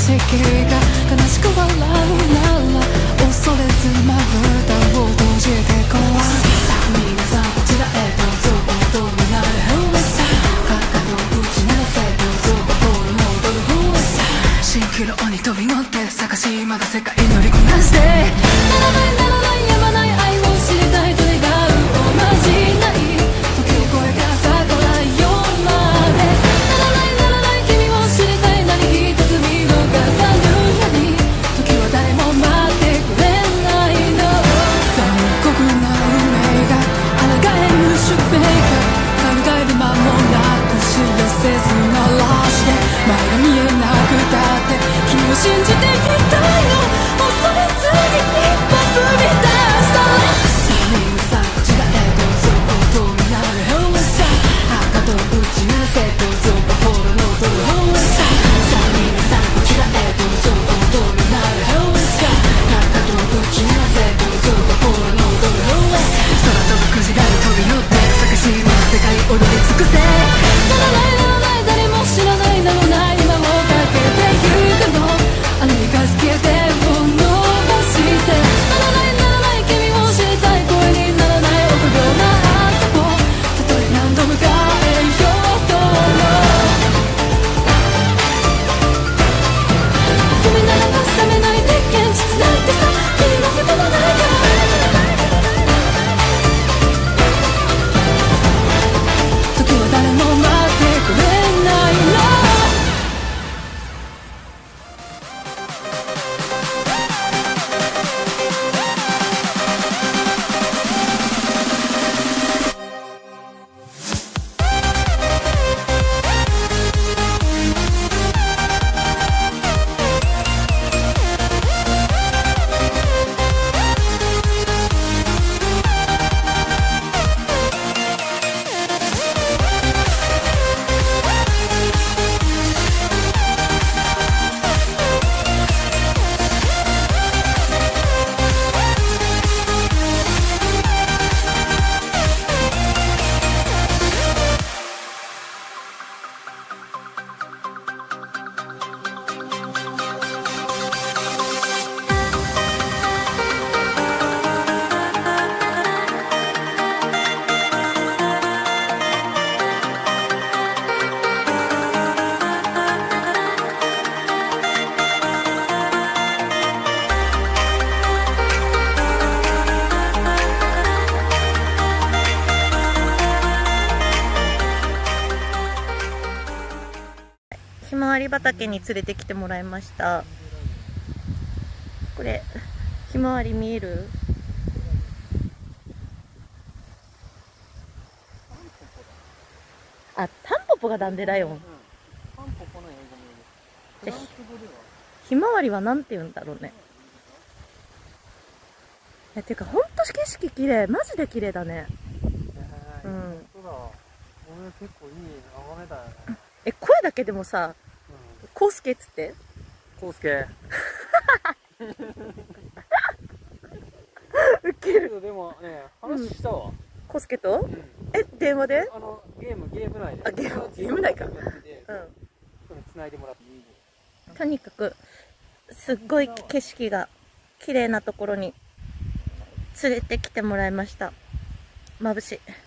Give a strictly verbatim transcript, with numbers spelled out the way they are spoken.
世界が悲しく笑うなら恐れずまぶたを閉じてこう。さあ皆さんこちらへどうぞ。踊るならさあかかと打ち鳴らせどうぞ。心の踊る方へさあ蜃気楼に飛び乗って探しまだ世界乗りこなして。ならないならないやまない愛を知りたいと願うおまじない時を超えが朝から夜まで。ならないならない君を知りたい何一つ見逃さぬように時は誰も待ってくれないの。残酷な運命が抗えぬ宿命が考える間もなく知らせずな嵐で前が見えなくたって君を信じていたいの。恐れずに一歩踏み出したらさあ皆さんこちらへどうぞ。音になる方へさあかかと打ち鳴らせどうぞ。心の踊る方へさあさあ皆さんこちらへどうぞ。音になる方へさあかかと打ち鳴らせどうぞ。心の踊る方へ空飛ぶクジラに飛び乗って探し物世界踊り尽くせ。ならないならない誰も知らない名もない今をかけてゆくの。あの三日月でを伸ばして。ならないならない君を知りたい声にならない臆病な朝をたとえ何度迎えようとも夢ならば覚めないで現実なんてさ君のこともないから時は誰も待ってくれないの。 ひまわり畑に連れてきてもらいました。これひまわり見える？あ、タンポポがダンデライオン。じゃあひまわりはなんて言うんだろうね。いやていうかほんと景色綺麗、マジで綺麗だね。うん。 結構いい眺めだよね。 え、声だけでもさ、コウスケっつって。 コウスケ。 ウケる。 でもね、話したわ。 コウスケと？え、電話で？ あのゲームゲーム内で。 あ、ゲームゲーム内か。うん。 繋いでもらっていい？ とにかくすっごい景色が綺麗なところに連れてきてもらいました。眩しい。